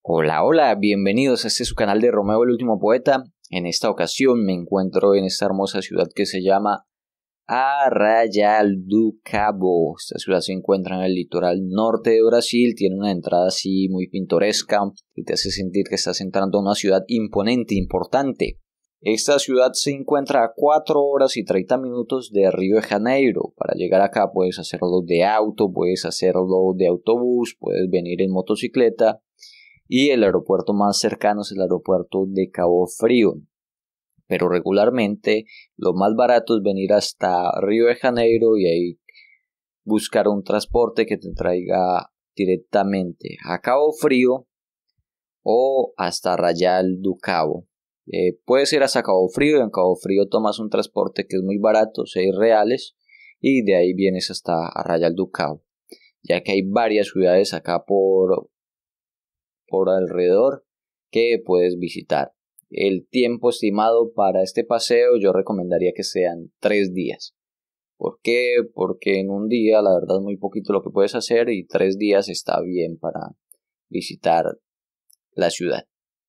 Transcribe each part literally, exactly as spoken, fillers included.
Hola, hola, bienvenidos a este su canal de Romeo el Último Poeta. En esta ocasión me encuentro en esta hermosa ciudad que se llama Arraial do Cabo. Esta ciudad se encuentra en el litoral norte de Brasil, tiene una entrada así muy pintoresca y te hace sentir que estás entrando a una ciudad imponente, importante. Esta ciudad se encuentra a cuatro horas y treinta minutos de Río de Janeiro. Para llegar acá puedes hacerlo de auto, puedes hacerlo de autobús, puedes venir en motocicleta. Y el aeropuerto más cercano es el aeropuerto de Cabo Frío. Pero regularmente lo más barato es venir hasta Río de Janeiro y ahí buscar un transporte que te traiga directamente a Cabo Frío o hasta Arraial do Cabo. Eh, puedes ir hasta Cabo Frío y en Cabo Frío tomas un transporte que es muy barato, seis reales, y de ahí vienes hasta Arraial do Cabo, ya que hay varias ciudades acá por... por alrededor que puedes visitar. El tiempo estimado para este paseo yo recomendaría que sean tres días. ¿Por qué? Porque en un día la verdad es muy poquito lo que puedes hacer y tres días está bien para visitar la ciudad.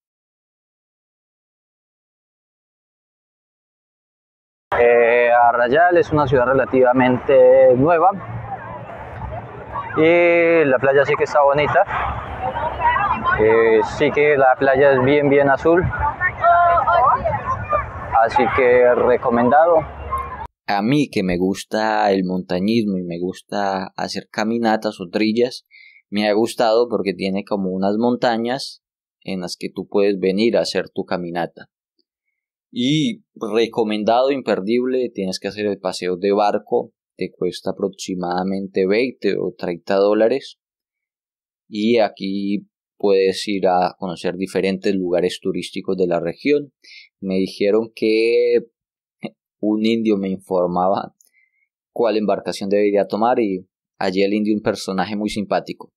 Eh, Arraial es una ciudad relativamente nueva y la playa sí que está bonita. Eh, sí que la playa es bien bien azul, así que recomendado. A mí que me gusta el montañismo y me gusta hacer caminatas o trillas, me ha gustado porque tiene como unas montañas en las que tú puedes venir a hacer tu caminata. Y recomendado, imperdible, tienes que hacer el paseo de barco, te cuesta aproximadamente veinte o treinta dólares y aquí puedes ir a conocer diferentes lugares turísticos de la región. Me dijeron que un indio me informaba cuál embarcación debería tomar y allí el indio un personaje muy simpático.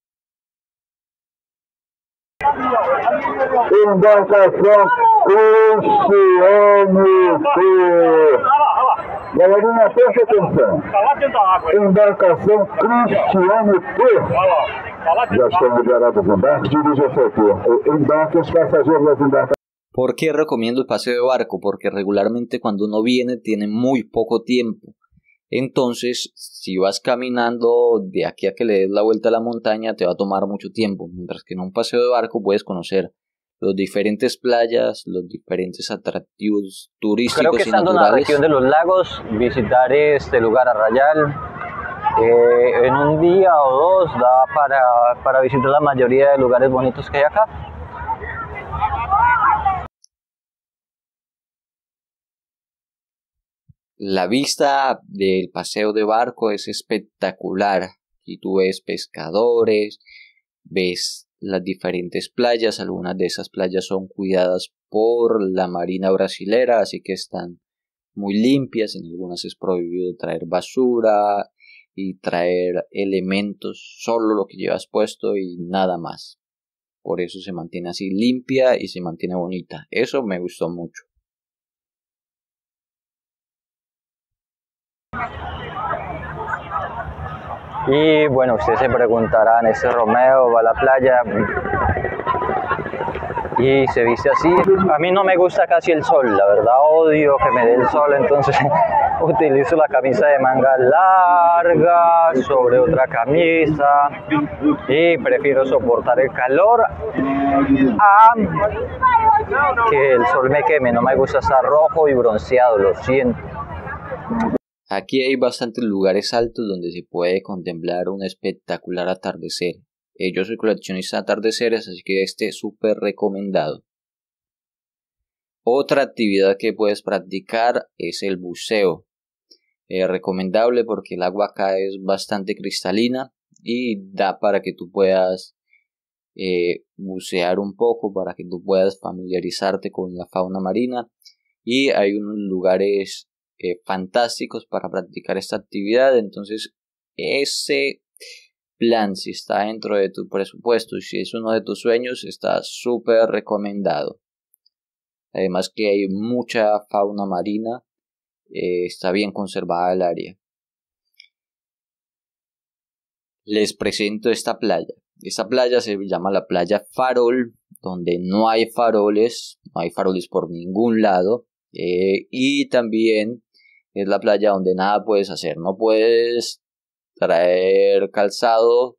Embarcação Cristiano Tour. Galerinha, preste atenção. Embarcação Cristiano Tour. Já estão liberados os embarques, dirige a seu embarque os passageiros das embarcações. ¿Por qué recomiendo el paseo de barco? Porque regularmente cuando uno viene tiene muy poco tiempo. Entonces, si vas caminando de aquí a que le des la vuelta a la montaña, te va a tomar mucho tiempo. Mientras que en un paseo de barco puedes conocer las diferentes playas, los diferentes atractivos turísticos Creo que y estando naturales. en la región de los lagos, visitaré este lugar Arraial. Eh, en un día o dos da para, para visitar la mayoría de lugares bonitos que hay acá. La vista del paseo de barco es espectacular. Y tú ves pescadores, ves las diferentes playas. Algunas de esas playas son cuidadas por la marina brasilera, así que están muy limpias. En algunas es prohibido traer basura y traer elementos, solo lo que llevas puesto y nada más. Por eso se mantiene así limpia y se mantiene bonita. Eso me gustó mucho. Y bueno, ustedes se preguntarán, ¿ese Romeo va a la playa y se viste así? A mí no me gusta casi el sol, la verdad odio que me dé el sol, entonces utilizo la camisa de manga larga sobre otra camisa y prefiero soportar el calor a que el sol me queme. No me gusta estar rojo y bronceado, lo siento. Aquí hay bastantes lugares altos donde se puede contemplar un espectacular atardecer. Eh, yo soy coleccionista de atardeceres, así que este es súper recomendado. Otra actividad que puedes practicar es el buceo. Eh, recomendable porque el agua acá es bastante cristalina y da para que tú puedas eh, bucear un poco, para que tú puedas familiarizarte con la fauna marina. Y hay unos lugares Eh, fantásticos para practicar esta actividad. Entonces ese plan, si está dentro de tu presupuesto y si es uno de tus sueños, está súper recomendado. Además que hay mucha fauna marina, eh, está bien conservada el área. Les presento esta playa. Esta playa se llama la playa Farol donde no hay faroles, no hay faroles por ningún lado, eh, y también es la playa donde nada puedes hacer, no puedes traer calzado,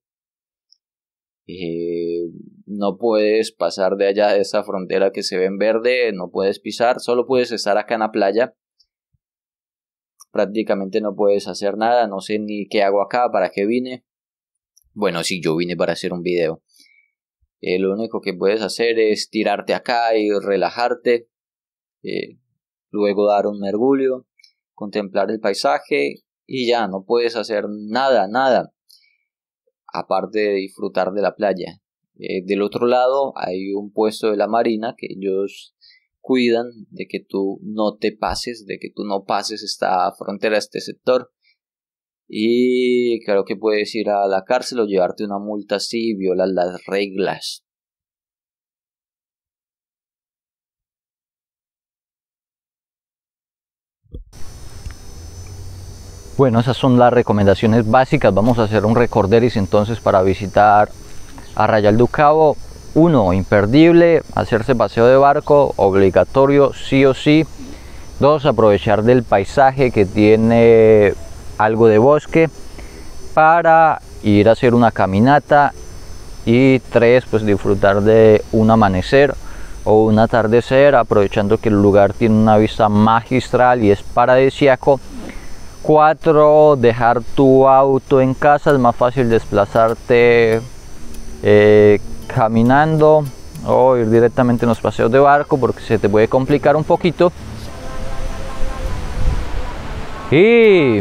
eh, no puedes pasar de allá de esa frontera que se ve en verde, no puedes pisar, solo puedes estar acá en la playa. Prácticamente no puedes hacer nada, no sé ni qué hago acá, para qué vine. Bueno, sí, yo vine para hacer un video. Eh, lo único que puedes hacer es tirarte acá y relajarte, eh, luego dar un mergullo, contemplar el paisaje y ya, no puedes hacer nada, nada, aparte de disfrutar de la playa. Eh, del otro lado hay un puesto de la marina que ellos cuidan de que tú no te pases, de que tú no pases esta frontera, este sector, y creo que puedes ir a la cárcel o llevarte una multa si violas las reglas. Bueno, esas son las recomendaciones básicas. Vamos a hacer un recorderis entonces para visitar Arrayal do Cabo. Uno, imperdible, hacerse paseo de barco, obligatorio, sí o sí. Dos, aprovechar del paisaje que tiene algo de bosque para ir a hacer una caminata. Y tres, pues disfrutar de un amanecer o un atardecer, aprovechando que el lugar tiene una vista magistral y es paradisíaco. Cuatro, dejar tu auto en casa, es más fácil desplazarte eh, caminando o ir directamente en los paseos de barco porque se te puede complicar un poquito. Y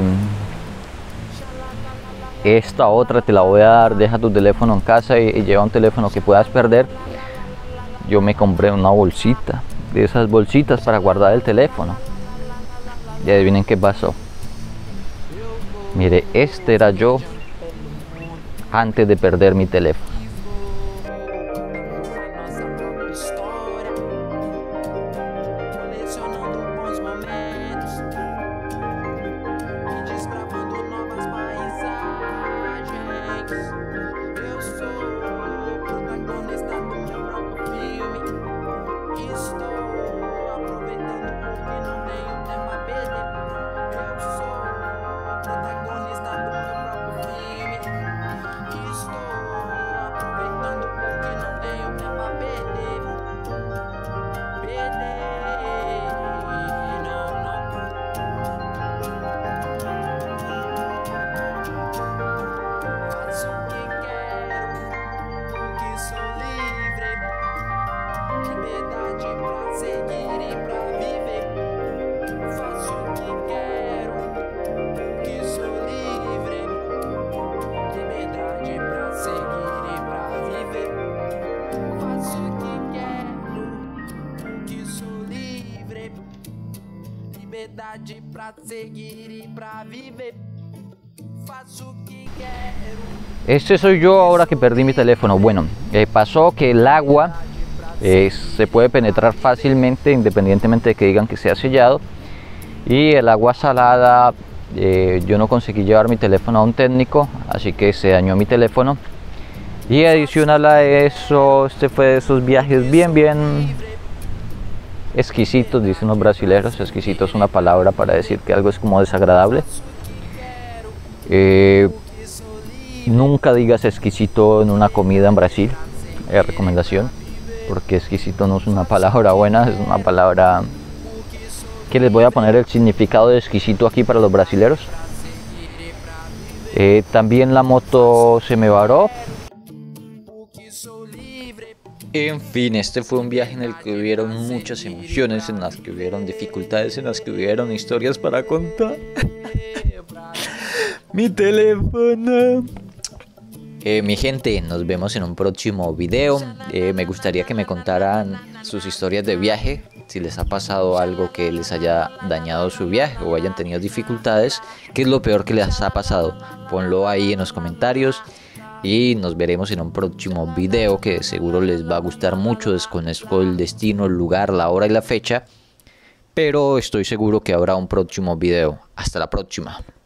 esta otra te la voy a dar: deja tu teléfono en casa y, y lleva un teléfono que puedas perder. Yo me compré una bolsita, de esas bolsitas para guardar el teléfono, y adivinen qué pasó. Mire, este era yo antes de perder mi teléfono. Este soy yo ahora que perdí mi teléfono. Bueno, eh, pasó que el agua eh, se puede penetrar fácilmente independientemente de que digan que sea sellado, y el agua salada, eh, yo no conseguí llevar mi teléfono a un técnico, así que se dañó mi teléfono. Y adicional a eso, este fue de esos viajes bien bien exquisitos, dicen los brasileños. Exquisito es una palabra para decir que algo es como desagradable. Eh, nunca digas exquisito en una comida en Brasil, es recomendación, porque exquisito no es una palabra buena, es una palabra que les voy a poner el significado de exquisito aquí para los brasileños. Eh, también la moto se me varó. En fin, este fue un viaje en el que hubieron muchas emociones, en las que hubieron dificultades, en las que hubieron historias para contar. Mi teléfono. Eh, mi gente, nos vemos en un próximo video. Eh, me gustaría que me contaran sus historias de viaje, si les ha pasado algo que les haya dañado su viaje o hayan tenido dificultades. ¿Qué es lo peor que les ha pasado? Ponlo ahí en los comentarios. Y nos veremos en un próximo video que seguro les va a gustar mucho. Desconozco el destino, el lugar, la hora y la fecha, pero estoy seguro que habrá un próximo video. Hasta la próxima.